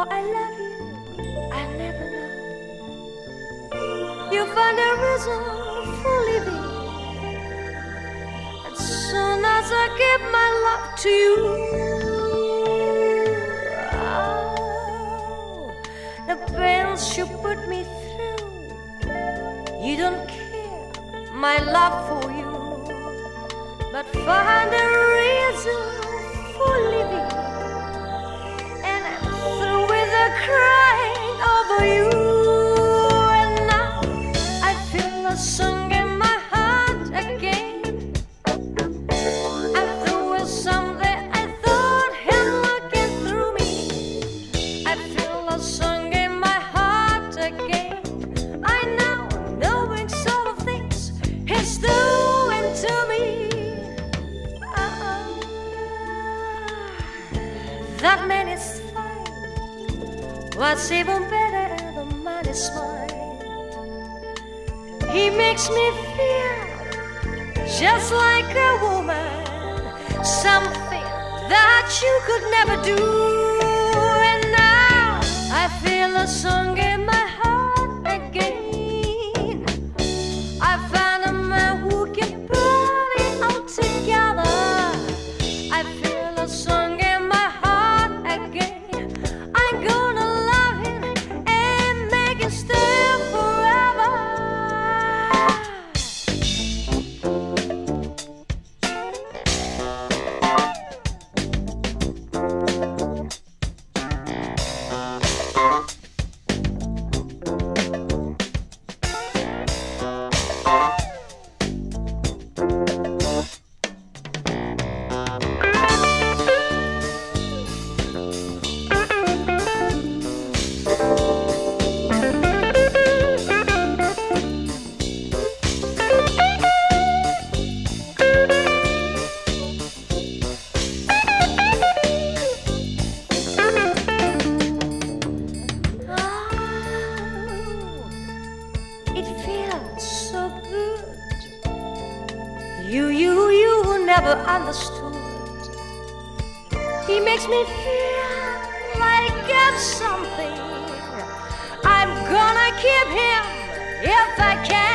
I love you, I never know. You find a reason for living, as soon as I give my love to you. Oh, the pains you put me through, you don't care, my love for you, but find a reason for living, and I'm through with the crying over you. And now I feel a song in my heart again. I'm through with something I thought had looking through me. I feel a song in my heart again. I know, knowing sort of things he's doing to me. That man is fine. What's even better, the man is mine. He makes me feel just like a woman, something that you could never do. And now I feel a song in my heart again. I found a man who can put it all together. I feel a song in my heart again. I'm gonna love him and make him stay forever. It feels so good. You never understood. He makes me feel like I'm something. I'm gonna keep him if I can.